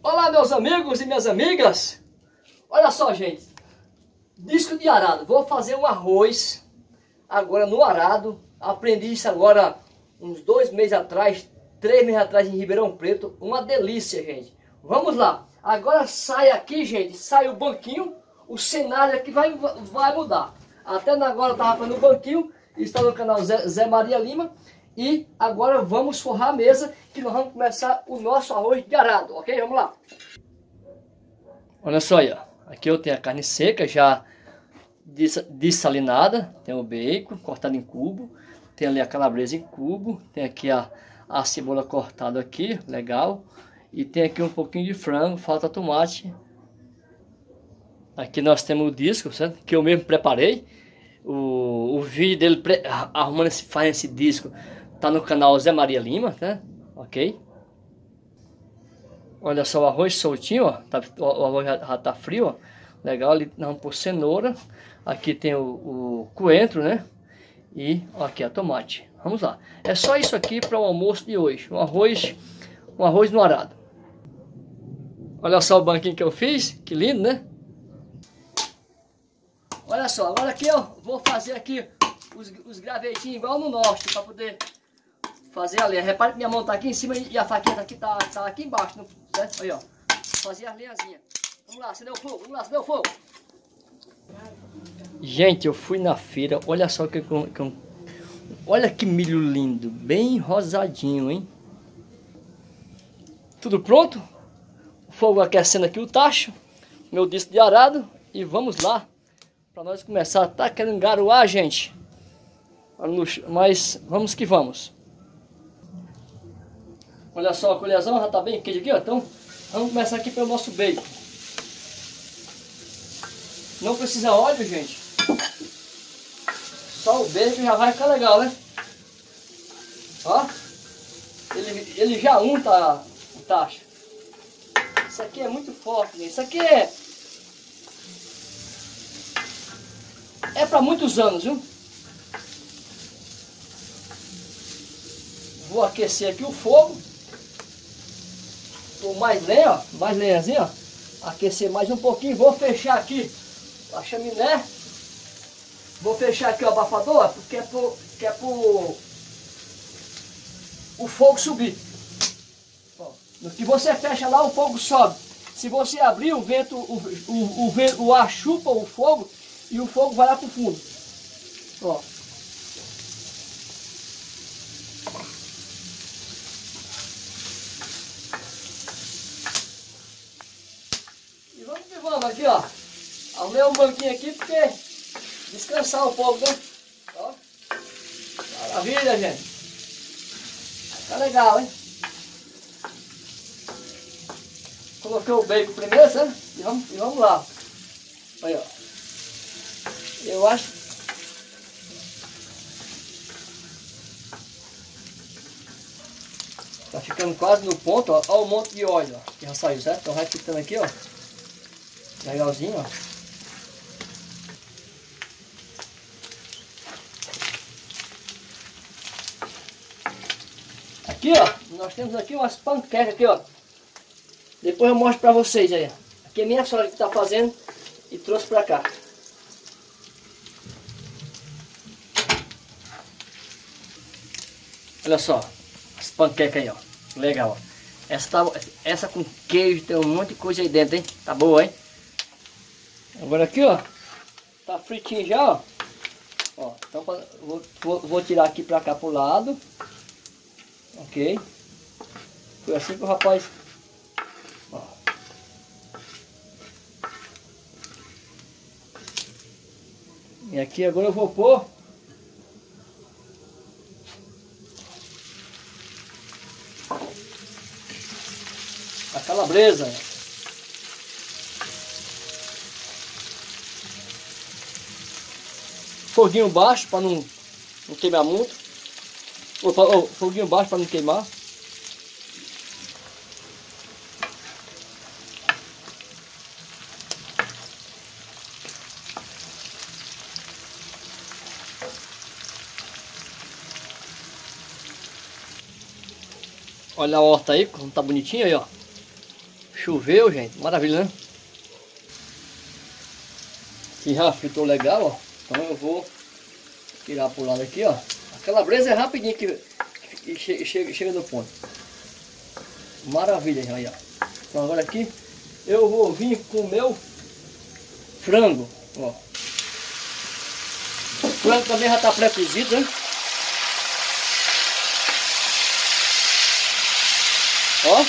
Olá, meus amigos e minhas amigas. Olha só, gente. Disco de arado. Vou fazer um arroz agora no arado. Aprendi isso agora uns 2 meses atrás, 3 meses atrás em Ribeirão Preto. Uma delícia, gente. Vamos lá. Agora sai aqui, gente. Sai o banquinho. O cenário aqui vai mudar. Até agora eu estava fazendo o banquinho. Está no canal Zé Maria Lima. E agora vamos forrar a mesa, que nós vamos começar o nosso arroz de arado, ok? Vamos lá. Olha só aí, ó. Aqui eu tenho a carne seca já dessalinada. Tem o bacon cortado em cubo. Tem ali a calabresa em cubo. Tem aqui a cebola cortada aqui, legal. E tem aqui um pouquinho de frango, falta tomate. Aqui nós temos o disco, certo? Que eu mesmo preparei. O vídeo dele arrumando fazendo esse disco tá no canal Zé Maria Lima, né? Ok? Olha só o arroz soltinho, ó. O arroz já tá frio, ó. Legal, ali nós vamos pôr cenoura. Aqui tem o coentro, né? E ó, aqui a tomate. Vamos lá. É só isso aqui para o almoço de hoje. Um arroz no arado. Olha só o banquinho que eu fiz. Que lindo, né? Olha só, agora aqui eu vou fazer aqui os gravetinhos igual no norte, para poder fazer a lenha. Repare que minha mão tá aqui em cima e a faquinha tá aqui embaixo, certo? Aí, ó. Fazer as lenhazinhas. Vamos lá, acendeu o fogo, vamos lá, acendeu o fogo. Gente, eu fui na feira, olha só olha que milho lindo, bem rosadinho, hein? Tudo pronto? O fogo aquecendo aqui o tacho, meu disco de arado, e vamos lá. Para nós começar, tá querendo garoar, gente. Mas vamos que vamos. Olha só, a colherzão já tá bem quente aqui, ó. Então, vamos começar aqui pelo nosso bacon. Não precisa óleo, gente. Só o bacon já vai ficar legal, né? Ó. Ele já unta o tacho. Isso aqui é muito forte, gente. Isso aqui é para muitos anos, viu? Vou aquecer aqui o fogo. Com mais lenha, ó. Mais lenhazinha, ó. Aquecer mais um pouquinho. Vou fechar aqui a chaminé. Vou fechar aqui o abafador, porque é pro o fogo subir. Ó, no que você fecha lá, o fogo sobe. Se você abrir, o vento, o ar chupa o fogo e o fogo vai lá pro fundo. Ó. E vamos que vamos aqui, ó. Arrumei um banquinho aqui porque descansar um pouco, né? Ó. Maravilha, gente. Tá legal, hein? Coloquei o bacon primeiro, sabe? E vamos lá. Aí, ó. Eu acho. Tá ficando quase no ponto, ó. Olha o monte de óleo, ó, que já saiu, certo? Então vai ficando aqui, ó. Legalzinho, ó. Aqui, ó, nós temos aqui umas panquecas aqui, ó. Depois eu mostro pra vocês aí. Aqui é minha sogra que tá fazendo e trouxe pra cá. Olha só, as panquecas aí, ó. Legal, ó. Essa com queijo, tem um monte de coisa aí dentro, hein? Tá boa, hein? Agora aqui, ó. Tá fritinho já, ó. Ó, então vou tirar aqui pra cá pro lado. Ok. Foi assim que o rapaz... Ó. E aqui agora eu vou pôr a calabresa. Foguinho baixo para não queimar muito. Foguinho baixo para não queimar. Olha a horta aí, como tá bonitinho aí, ó. Choveu, gente. Maravilha, né? Aqui já fritou legal, ó. Então eu vou tirar pro lado aqui, ó. A calabresa é rapidinho que chega no ponto. Maravilha, já, ó. Então agora aqui eu vou vir com o meu frango, ó. O frango também já tá pré-cozido, né? Ó.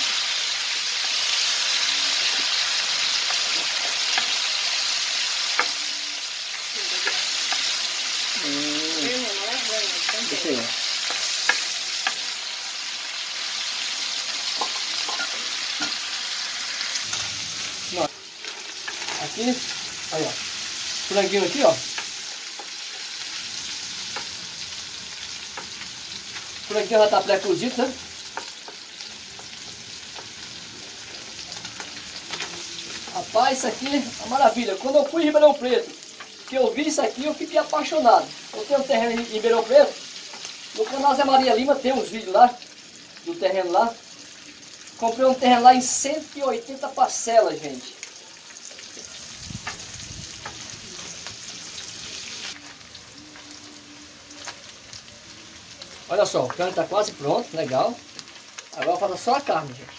Deixa aí, ó. Aqui, aí ó, franguinho aqui ó, franguinho já tá pré-cozido, né? Rapaz, isso aqui é uma maravilha. Quando eu fui em Ribeirão Preto, que eu vi isso aqui, eu fiquei apaixonado. Eu tenho um terreno em Ribeirão Preto, no canal Zé Maria Lima tem uns vídeos lá, do terreno lá. Comprei um terreno lá em 180 parcelas, gente. Olha só, o frango está quase pronto, legal. Agora falta só a carne, gente.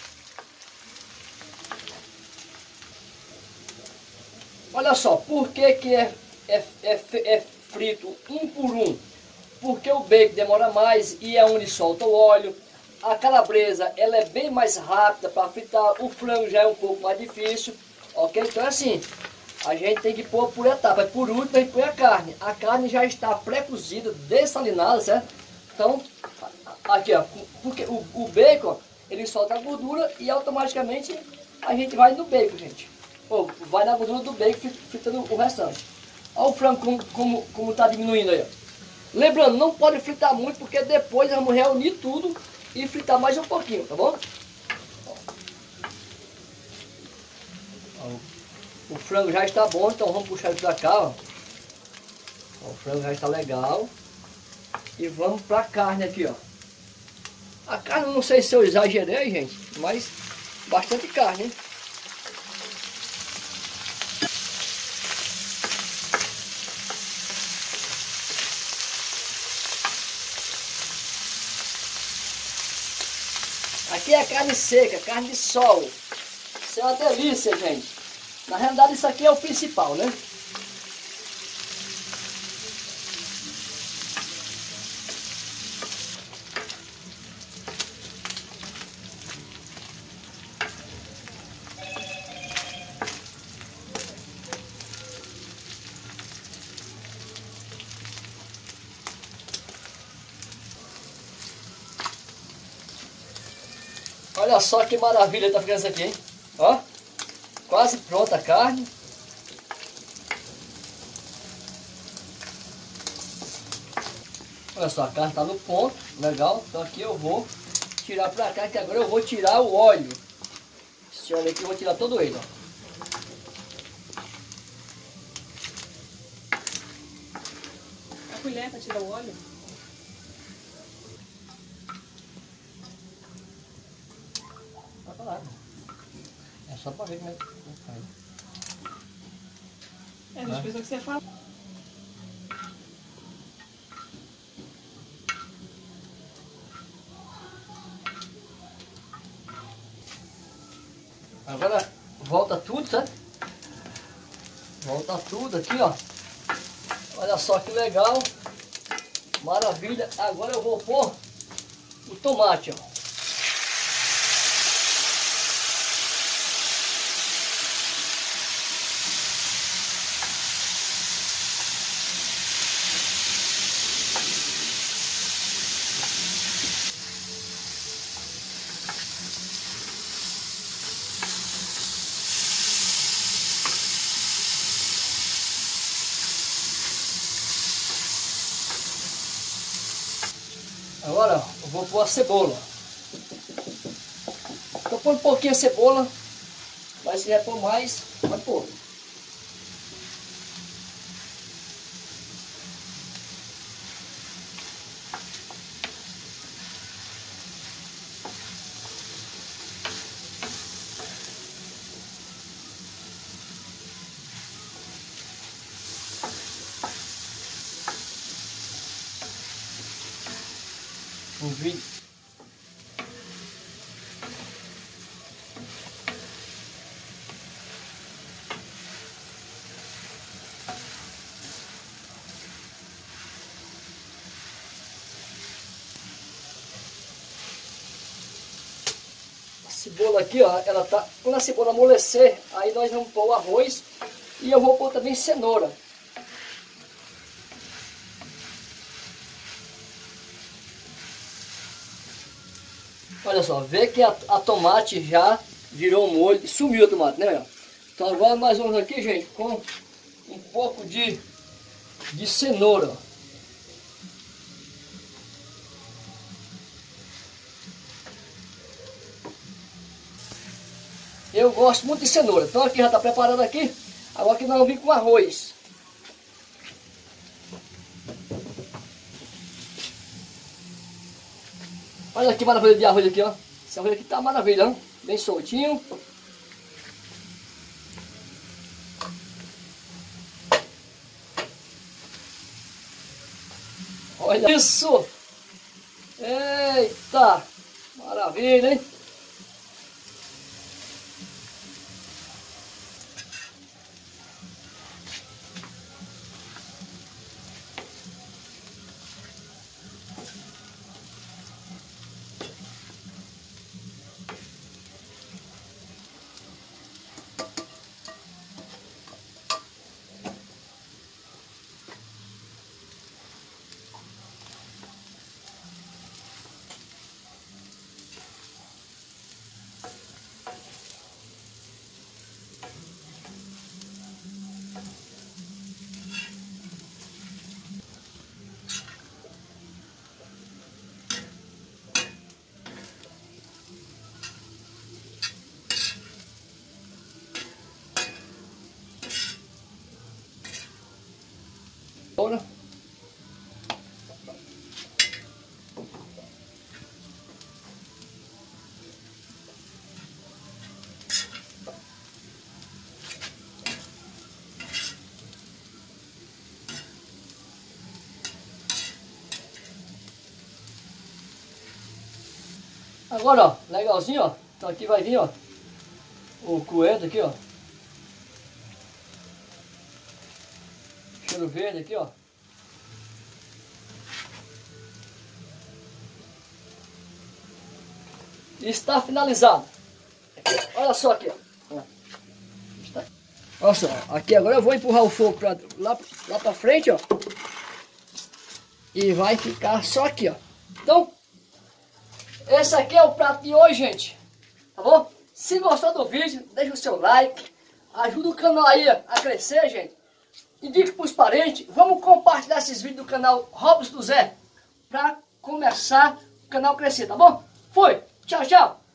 Olha só, por que que é frito um por um? Porque o bacon demora mais e é onde solta o óleo. A calabresa, ela é bem mais rápida para fritar. O frango já é um pouco mais difícil, ok? Então é assim, a gente tem que pôr por etapas. Por último, a gente põe a carne. A carne já está pré-cozida, dessalinada, certo? Então, aqui ó, porque o bacon, ele solta a gordura e automaticamente a gente vai no bacon, gente. Ou vai na gordura do bacon fritando o restante. Olha o frango como tá diminuindo aí, ó. Lembrando, não pode fritar muito porque depois vamos reunir tudo e fritar mais um pouquinho, tá bom? O frango já está bom, então vamos puxar ele pra cá, ó. O frango já está legal. E vamos pra carne aqui, ó. A carne, não sei se eu exagerei, gente, mas bastante carne, hein? Aqui é carne seca, carne de sol. Isso é uma delícia, gente. Na realidade, isso aqui é o principal, né? Olha só que maravilha tá ficando isso aqui, hein? Ó, quase pronta a carne. Olha só, a carne tá no ponto, legal. Então aqui eu vou tirar pra cá, que agora eu vou tirar o óleo. Esse óleo aqui eu vou tirar todo ele, ó. A colher para tirar o óleo? Vai pra lá. É só pra ver como é que faz. É, a gente fez o que você fala. Agora volta tudo, certo? Volta tudo aqui, ó. Olha só que legal. Maravilha. Agora eu vou pôr o tomate, ó. Agora eu vou pôr a cebola. Estou pondo um pouquinho a cebola, mas se quiser pôr mais, pode pôr. um vídeo. A cebola aqui, ó, ela tá, quando a cebola amolecer, aí nós vamos pôr o arroz e eu vou pôr também cenoura. Olha só, vê que a tomate já virou molho, sumiu o tomate, né? Então agora nós vamos aqui, gente, com um pouco de cenoura. Eu gosto muito de cenoura, então aqui já está preparado aqui. Agora que nós vamos vir com arroz. Olha que maravilha de arroz aqui, ó. Esse arroz aqui tá maravilha, ó. Bem soltinho. Olha isso! Eita! Maravilha, hein? Agora. Agora, ó, legalzinho, ó. Então aqui vai vir, ó, o coentro aqui, ó. Cheiro verde aqui, ó. Está finalizado. Aqui, olha só aqui, ó. Olha só, aqui agora eu vou empurrar o fogo pra, lá pra frente, ó. E vai ficar só aqui, ó. Então, esse aqui é o prato de hoje, gente. Tá bom? Se gostou do vídeo, deixa o seu like. Ajuda o canal aí a crescer, gente. Indique para os parentes. Vamos compartilhar esses vídeos do canal Robson do Zé. Para começar o canal a crescer, tá bom? Fui! Tchau, tchau!